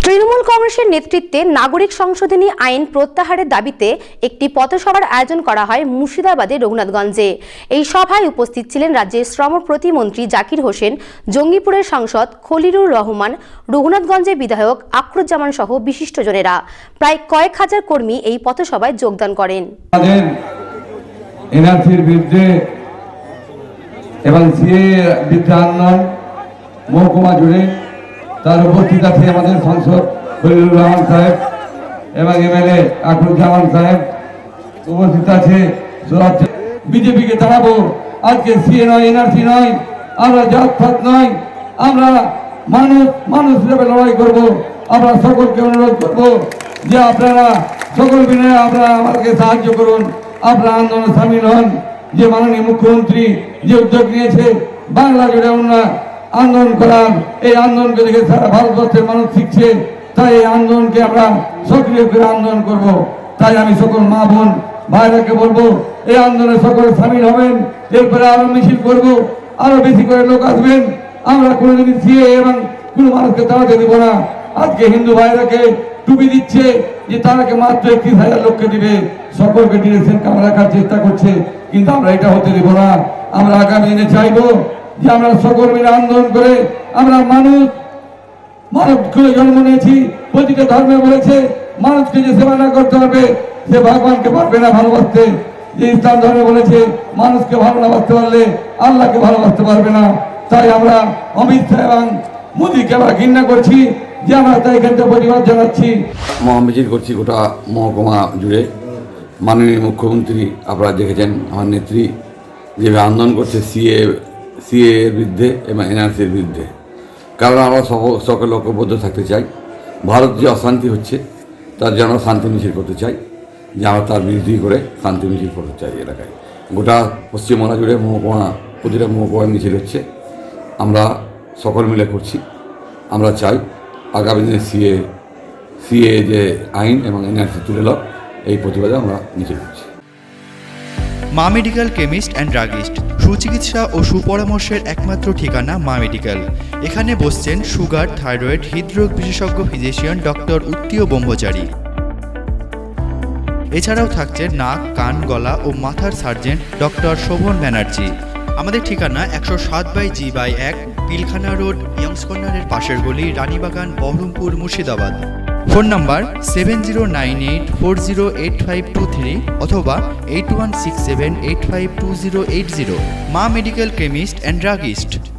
তৃণমূল কংগ্রেসের নেতৃত্বে নাগরিক সংশোধনী আইন প্রত্যাহারের দাবিতে একটি পথসভার আয়োজন করা হয় মুর্শিদাবাদের রঘুনাথগঞ্জে। এই সভায় উপস্থিত ছিলেন রাজ্যের শ্রম প্রতিমন্ত্রী জাকির হোসেন, জঙ্গিপুরের সাংসদ খলিলুর রহমান, রঘুনাথগঞ্জের বিধায়ক আখরুজ্জামান সহ বিশিষ্টজনেরা। প্রায় কয়েক হাজার কর্মী এই পথসভায় যোগদান করেন। এনআরসির বিরুদ্ধে এবং সিএ বিরুদ্ধে আন্দোলন মহকুমা জুড়ে তার উপস্থিত আছে আমাদের সাংসদ খলিলুর রহমান সাহেব এবং এমএলএ আখরুজ্জামান সাহেব উপস্থিত আছে। বিজেপিকে দাঁড়াবো। আজকে সিএ নয়, এনআরসি নয়, আমরা জাতপাত নয়, আমরা মানুষ হিসেবে লড়াই করব। আমরা সকলকে অনুরোধ করব যে আপনারা সকল মিলে আপনারা আমাকে সাহায্য করুন, আপনারা আন্দোলনে সামিল হন। যে মাননীয় মুখ্যমন্ত্রী যে উদ্যোগ নিয়েছে বাংলা জুড়ে আন্দোলন করার, এই আন্দোলনকে দেখে সারা ভারতবর্ষের মানুষ শিখছে। তাই এই আন্দোলনকে আমরা সক্রিয় করে আন্দোলন করব। তাই আমি সকল মা বোন ভাইরাকে বলবো এই আন্দোলনে সকলে সামিল হবেন। এরপরে আরো মিছিল করব, আরো বেশি করে লোক আসবেন। আমরা কোনোদিন সিএ এবং কোনো মানুষকে তাড়াতে দিব না। আজকে হিন্দু ভাইরাকে টুপি দিচ্ছে যে তারাকে মাত্র 31,000 লোককে দিবে, সকলকে ডিরেকশন কামে রাখার চেষ্টা করছে, কিন্তু আমরা এটা হতে দেব না। আমরা আগামী দিনে চাইবো যে আমরা সকল মিলে আন্দোলন করে আমরা মানব খুলে জন্ম নিয়েছি। প্রতিটা ধর্মে বলেছে মানুষকে যে সেবা না করতে হবে সে ভগবানকে পারবে না ভালোবাসতে। যে ইসলাম ধর্মে বলেছে মানুষকে ভালো না বাসতে পারলে আল্লাহকে ভালোবাসতে পারবে না। তাই আমরা অমিত শাহ এবং মোদীকে আমরা ঘৃণা করছি, যে আমরা তাই এখানটা প্রতিবাদ জানাচ্ছি। মহামিছিল করছি গোটা মহকুমা জুড়ে। মাননীয় মুখ্যমন্ত্রী আপনারা দেখেছেন আমার নেত্রী যেভাবে আন্দোলন করছে সিএ এর বিরুদ্ধে এবং এনআরসির বিরুদ্ধে। কারণ আমরা সকল ঐক্যবদ্ধ থাকতে চাই। ভারত যে অশান্তি হচ্ছে তার জন্য শান্তি মিছিল করতে চাই, যে আমরা তার বিরোধী করে শান্তি মিছিল করতে চাই এলাকায়। গোটা পশ্চিমবাংলা জুড়ে প্রতিটা মহকুমায় মিছিল হচ্ছে, আমরা সকল মিলে করছি। আমরা চাই আগামী দিনে সিএ যে আইন এবং এনআরসি তুলে নেওয়া, এই প্রতিবাদে আমরা মিছিল করছি। মা মেডিকেল কেমিস্ট অ্যান্ড ড্রাগিস্ট, সুচিকিৎসা ও সুপরামর্শের একমাত্র ঠিকানা মা মেডিকেল। এখানে বসছেন সুগার, থাইরয়েড, হৃদরোগ বিশেষজ্ঞ ফিজিশিয়ান ডক্টর উত্তীয় ব্রহ্মচারী। এছাড়াও থাকছে নাক, কান, গলা ও মাথার সার্জেন্ট ডক্টর শোভন ব্যানার্জি। আমাদের ঠিকানা 107/G/1 পিলখানা রোড, ইয়ংস কর্নারের পাশের গলি, রানীবাগান, বহরমপুর, মুর্শিদাবাদ। ফোন নাম্বার 7098408523 অথবা 8167852080। মা মেডিকেল কেমিস্ট অ্যান্ড ড্রাগিস্ট।